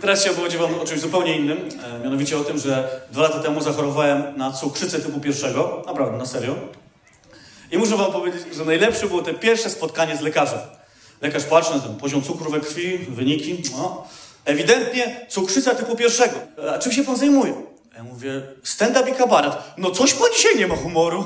Teraz chciałbym powiedzieć wam o czymś zupełnie innym. Mianowicie o tym, że 2 lata temu zachorowałem na cukrzycę typu 1. Naprawdę, na serio. I muszę wam powiedzieć, że najlepsze było te pierwsze spotkanie z lekarzem. Lekarz patrzy na ten poziom cukru we krwi, wyniki. No, ewidentnie cukrzyca typu 1. A czym się pan zajmuje? Ja mówię, stand-up i kabaret. No coś pan dzisiaj nie ma humoru.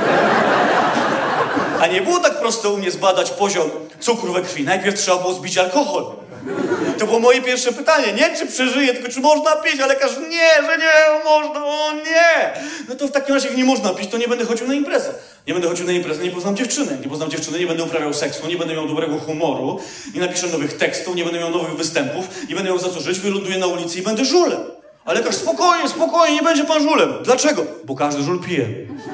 A nie było tak prosto u mnie zbadać poziom cukru we krwi. Najpierw trzeba było zbić alkohol. To było moje pierwsze pytanie. Nie czy przeżyję, tylko czy można pić. A lekarz, nie, że nie, można, o nie. No to w takim razie, jak nie można pić, to nie będę chodził na imprezę. Nie będę chodził na imprezę, nie poznam dziewczyny. Nie poznam dziewczyny, nie będę uprawiał seksu, nie będę miał dobrego humoru, nie napiszę nowych tekstów, nie będę miał nowych występów, nie będę miał za co żyć, wyląduję na ulicy i będę żulem. A lekarz, spokojnie, spokojnie, nie będzie pan żulem. Dlaczego? Bo każdy żul pije.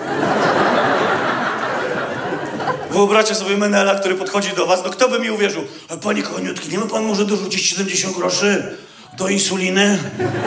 Wyobraźcie sobie Menela, który podchodzi do was, no kto by mi uwierzył? Panie koniutki, nie ma pan może dorzucić 70 groszy do insuliny?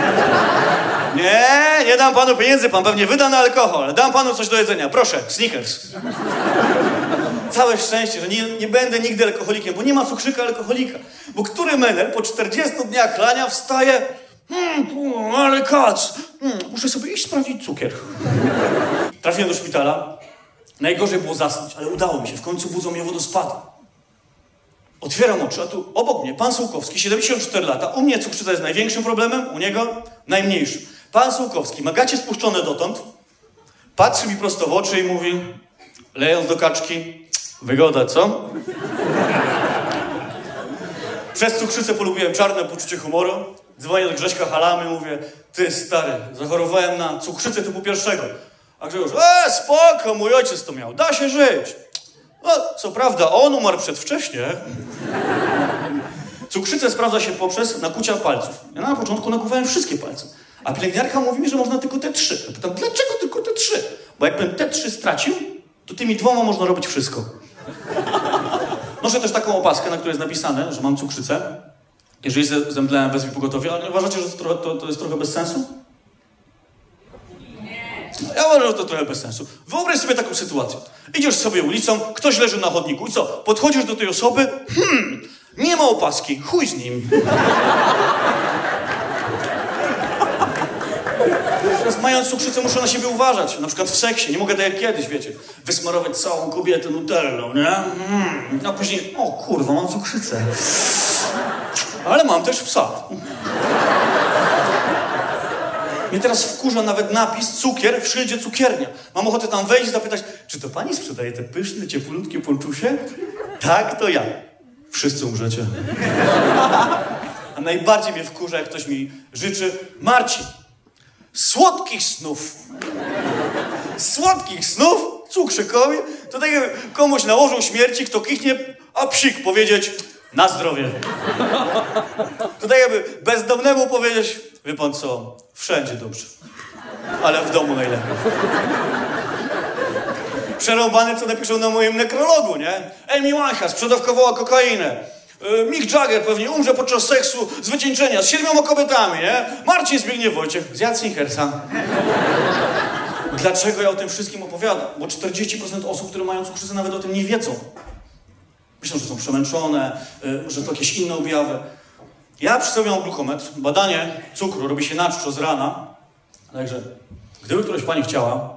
Nie dam panu pieniędzy, pan pewnie wyda na alkohol. Dam panu coś do jedzenia, proszę, Snickers. Całe szczęście, że nie będę nigdy alkoholikiem, bo nie ma cukrzyka alkoholika. Bo który Menel po 40 dniach chlania wstaje, ale kac, muszę sobie iść sprawdzić cukier. Trafiłem do szpitala. Najgorzej było zasnąć, ale udało mi się. W końcu budzą mnie wodospady. Otwieram oczy, a tu obok mnie pan Sułkowski, 74 lata. U mnie cukrzyca jest największym problemem, u niego najmniejszym. Pan Sułkowski ma gacie spuszczone dotąd, patrzy mi prosto w oczy i mówi, lejąc do kaczki, wygoda, co? Przez cukrzycę polubiłem czarne poczucie humoru. Dzwonię do Grześka Halamy, mówię, ty stary, zachorowałem na cukrzycę typu 1. A Grzegorz, spoko, mój ojciec to miał, da się żyć. No, co prawda, on umarł przedwcześnie. Cukrzycę sprawdza się poprzez nakucia palców. Ja na początku nakuwałem wszystkie palce. A pielęgniarka mówi mi, że można tylko te 3. Ja pytam, dlaczego tylko te 3? Bo jakbym te 3 stracił, to tymi 2 można robić wszystko. Noszę też taką opaskę, na której jest napisane, że mam cukrzycę. Jeżeli zemdlałem, wezwij pogotowie, ale nie uważacie, że to jest trochę bez sensu? Ja uważam, że to trochę bez sensu. Wyobraź sobie taką sytuację. Idziesz sobie ulicą, ktoś leży na chodniku i co? Podchodzisz do tej osoby, nie ma opaski, chuj z nim. Teraz mając cukrzycę muszę na siebie uważać. Na przykład w seksie, nie mogę tak jak kiedyś, wiecie. Wysmarować całą kobietę nutellą, nie? A później, o kurwa, mam cukrzycę. Ale mam też psa. Mnie teraz wkurza nawet napis cukier w szyldzie cukiernia. Mam ochotę tam wejść i zapytać, czy to pani sprzedaje te pyszne, ciepłutkie ponczusie? Tak, to ja. Wszyscy umrzecie. A najbardziej mnie wkurza, jak ktoś mi życzy, Marcin, słodkich snów. Słodkich snów cukrzykowi. To tak jakby komuś nałożył śmierci, kto kichnie, a psik powiedzieć, na zdrowie. To tak jakby bezdomnemu powiedzieć, wie pan co, wszędzie dobrze, ale w domu najlepiej. Przerąbane, co napiszą na moim nekrologu, nie? Amy Winehouse sprzedawkowała kokainę. Mick Jagger pewnie umrze podczas seksu z wycieńczenia z 7 kobietami, nie? Marcin Zbigniew Wojciech zjadł Snickersa. Dlaczego ja o tym wszystkim opowiadam? Bo 40% osób, które mają cukrzycę, nawet o tym nie wiedzą. Myślą, że są przemęczone, że to jakieś inne objawy. Ja przy sobie mam glukometr. Badanie cukru robi się na czczo z rana. Także, gdyby któraś pani chciała,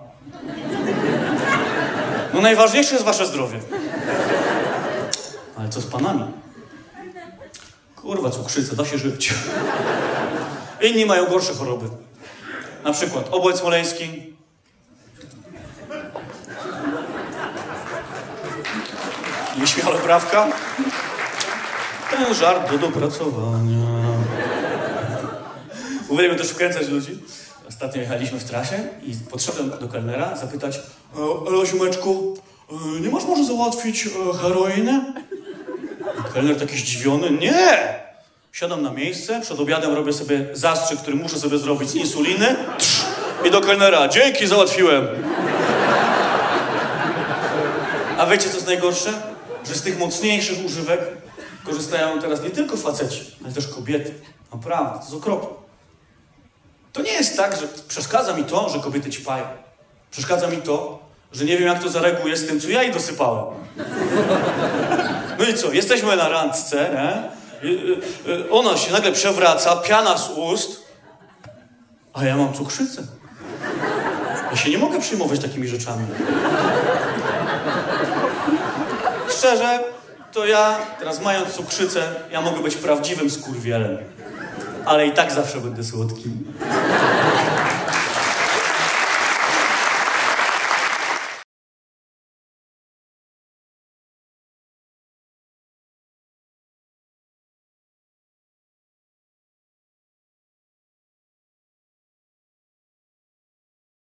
no najważniejsze jest wasze zdrowie. Ale co z panami? Kurwa, cukrzyca, da się żyć. Inni mają gorsze choroby. Na przykład obłęd smoleński. Nieśmiałoprawka. Ten żart do dopracowania. Uwielbiam też wkręcać ludzi. Ostatnio jechaliśmy w trasie i podszedłem do kelnera zapytać, ale ziomeczku, nie masz może załatwić heroinę? I kelner taki zdziwiony, nie! Siadam na miejsce, przed obiadem robię sobie zastrzyk, który muszę sobie zrobić z insuliny i do kelnera, dzięki, załatwiłem. A wiecie, co jest najgorsze? Że z tych mocniejszych używek korzystają teraz nie tylko faceci, ale też kobiety. Naprawdę, to jest okropne. To nie jest tak, że przeszkadza mi to, że kobiety ćpają. Przeszkadza mi to, że nie wiem, jak to zareaguje z tym, co ja jej dosypałem. No i co? Jesteśmy na randce, nie? Ona się nagle przewraca, piana z ust, a ja mam cukrzycę. Ja się nie mogę przejmować takimi rzeczami. Szczerze, to ja, teraz mając cukrzycę, ja mogę być prawdziwym skurwielem. Ale i tak zawsze będę słodkim.